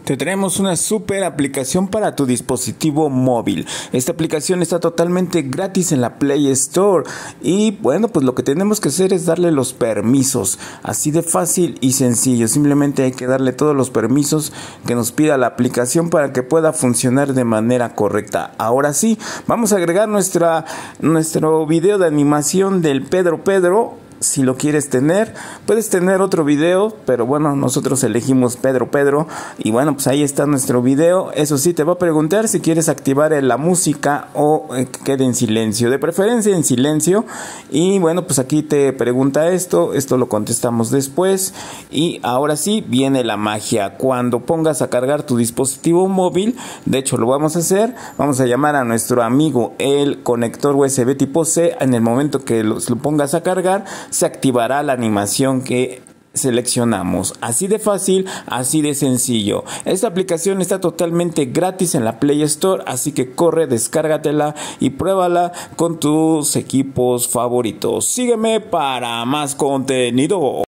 Te traemos una super aplicación para tu dispositivo móvil. Esta aplicación está totalmente gratis en la Play Store. Y bueno, pues lo que tenemos que hacer es darle los permisos. Así de fácil y sencillo. Simplemente hay que darle todos los permisos que nos pida la aplicación para que pueda funcionar de manera correcta. Ahora sí, vamos a agregar nuestro video de animación del Pedro. Si lo quieres tener, puedes tener otro video, pero bueno, nosotros elegimos Pedro. Y bueno, pues ahí está nuestro video. Eso sí, te va a preguntar si quieres activar la música o que quede en silencio. De preferencia en silencio. Y bueno, pues aquí te pregunta esto lo contestamos después. Y ahora sí, viene la magia. Cuando pongas a cargar tu dispositivo móvil, de hecho lo vamos a hacer, vamos a llamar a nuestro amigo el conector USB tipo C. En el momento que lo pongas a cargar, se activará la animación que seleccionamos. Así de fácil, así de sencillo. Esta aplicación está totalmente gratis en la Play Store, así que corre, descárgatela y pruébala con tus equipos favoritos. Sígueme para más contenido.